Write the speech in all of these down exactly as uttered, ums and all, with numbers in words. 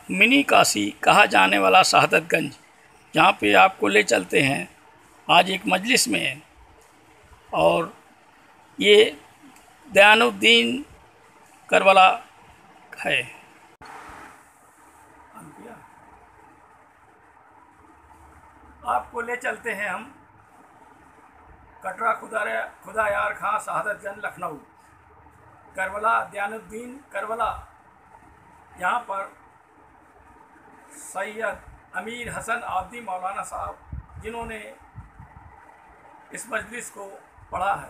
Mini Kashi कहा जाने वाला शहादतगंज, जहाँ पे आपको ले चलते हैं आज एक मजलिस में। और ये दयानुद्दीन करबला है। आपको ले चलते हैं हम कटरा खुदा खुदा यार खां शहादतगंज लखनऊ। करबला दयानुद्दीन करबला, यहाँ पर सैयद अमीर हसन आब्दी मौलाना साहब जिन्होंने इस मजलिस को पढ़ा है।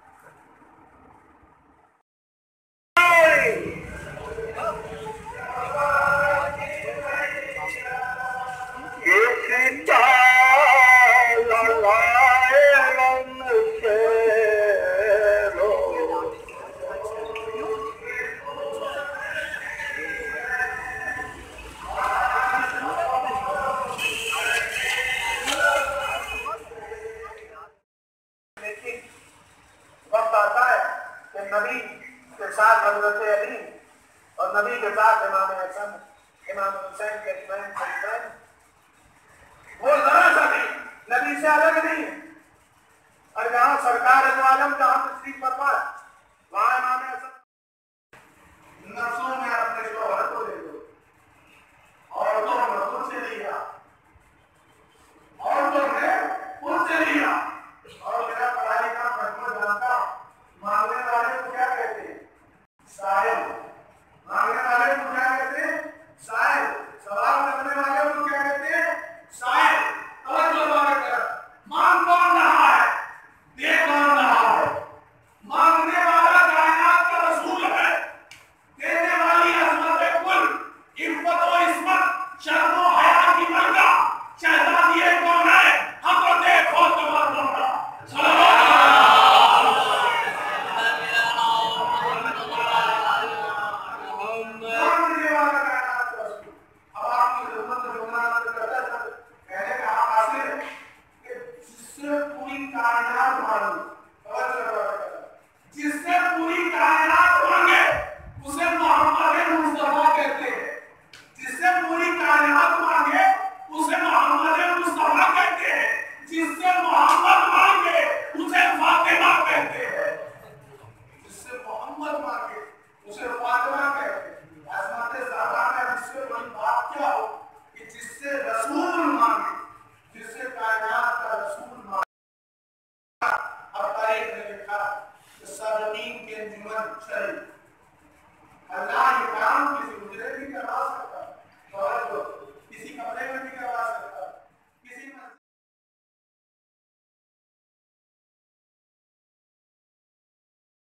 वक्त आता है कि नबी के साथ हज़रत अली और नबी के साथ इमाम हसन, इमाम हुसैन के इमाम शरीफैन, वो जरा सा भी नबी से अलग नहीं है। और जहाँ सरकार दो आलम जहाँ तशरीफ फरमा वहाँ इमाम हसन नफ्सों में